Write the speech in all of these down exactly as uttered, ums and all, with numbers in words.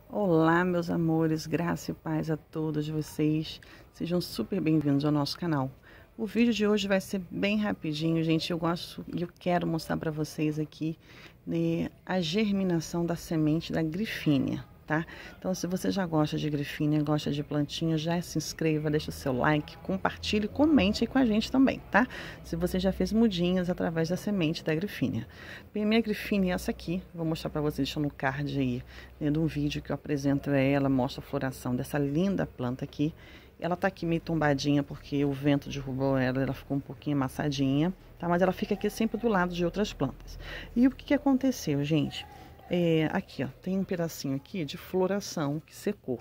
Olá, meus amores, graça e paz a todos vocês. Sejam super bem-vindos ao nosso canal. O vídeo de hoje vai ser bem rapidinho, gente. Eu gosto e eu quero mostrar para vocês aqui, né, a germinação da semente da grifínia, tá? Então, se você já gosta de grifínia, gosta de plantinha, já se inscreva, deixa o seu like, compartilhe, comente aí com a gente também, tá? Se você já fez mudinhas através da semente da grifínia. Bem, minha grifínia é essa aqui, vou mostrar para vocês, deixando no card aí, né, de um vídeo que eu apresento ela, mostra a floração dessa linda planta aqui. Ela tá aqui meio tombadinha porque o vento derrubou ela, ela ficou um pouquinho amassadinha, tá? Mas ela fica aqui sempre do lado de outras plantas. E o que que aconteceu, gente? É, aqui, ó, tem um pedacinho aqui de floração que secou.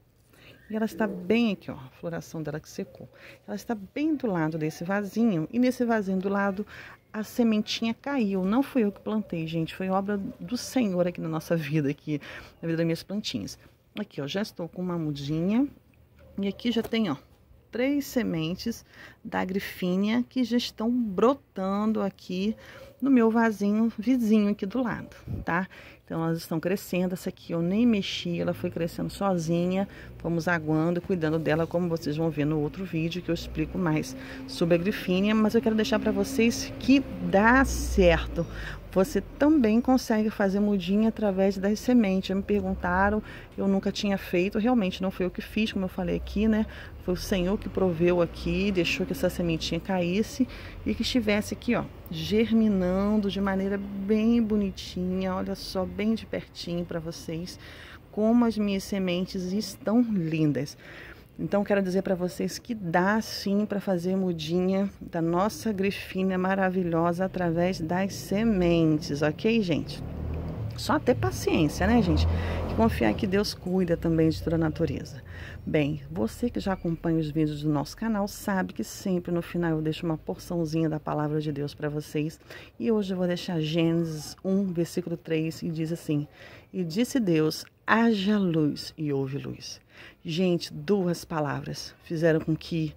E ela está bem aqui, ó, a floração dela que secou. Ela está bem do lado desse vasinho, e nesse vasinho do lado a sementinha caiu. Não fui eu que plantei, gente, foi obra do Senhor aqui na nossa vida, aqui, na vida das minhas plantinhas. Aqui, ó, já estou com uma mudinha. E aqui já tem, ó, três sementes da grifínia que já estão brotando aqui no meu vasinho vizinho aqui do lado, tá? Então, elas estão crescendo. Essa aqui eu nem mexi, ela foi crescendo sozinha. Vamos aguando e cuidando dela, como vocês vão ver no outro vídeo, que eu explico mais sobre a grifínia. Mas eu quero deixar para vocês que dá certo. Você também consegue fazer mudinha através das sementes. Já me perguntaram, eu nunca tinha feito. Realmente não foi eu que fiz, como eu falei aqui, né? Foi o Senhor que proveu aqui, deixou que essa sementinha caísse e que estivesse aqui, ó, germinando de maneira bem bonitinha. Olha só, bem de pertinho para vocês como as minhas sementes estão lindas. Então, quero dizer para vocês que dá sim para fazer mudinha da nossa grifínia maravilhosa através das sementes, ok, gente? Só ter paciência, né, gente? E confiar que Deus cuida também de toda a natureza. Bem, você que já acompanha os vídeos do nosso canal sabe que sempre no final eu deixo uma porçãozinha da palavra de Deus para vocês. E hoje eu vou deixar Gênesis um, versículo três, e diz assim: E disse Deus, haja luz, e houve luz. Gente, duas palavras fizeram com que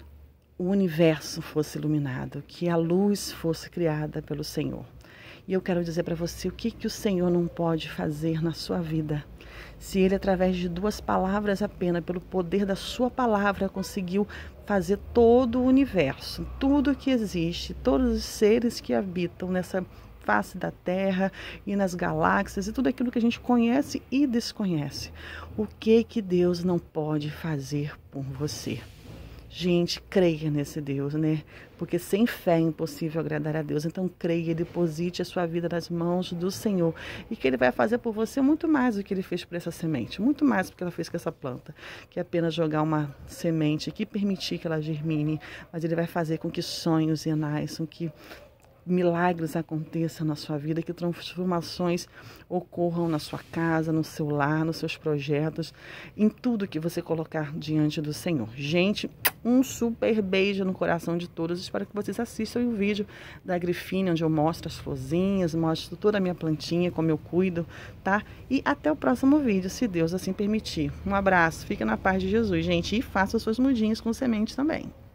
o universo fosse iluminado, que a luz fosse criada pelo Senhor. E eu quero dizer para você o que, que o Senhor não pode fazer na sua vida. Se Ele, através de duas palavras apenas, pelo poder da sua palavra, conseguiu fazer todo o universo, tudo que existe, todos os seres que habitam nessa face da Terra e nas galáxias e tudo aquilo que a gente conhece e desconhece. O que que Deus não pode fazer por você? Gente, creia nesse Deus, né? Porque sem fé é impossível agradar a Deus. Então, creia e deposite a sua vida nas mãos do Senhor. E que Ele vai fazer por você muito mais do que Ele fez por essa semente. Muito mais do que ela fez com essa planta. Que é apenas jogar uma semente aqui e permitir que ela germine. Mas Ele vai fazer com que sonhos renasçam, que milagres aconteçam na sua vida, que transformações ocorram na sua casa, no seu lar, nos seus projetos, em tudo que você colocar diante do Senhor. Gente, um super beijo no coração de todos. Espero que vocês assistam o vídeo da grifínia, onde eu mostro as florzinhas, mostro toda a minha plantinha, como eu cuido, tá? E até o próximo vídeo, se Deus assim permitir. Um abraço, fica na paz de Jesus, gente, e faça suas mudinhas com sementes também.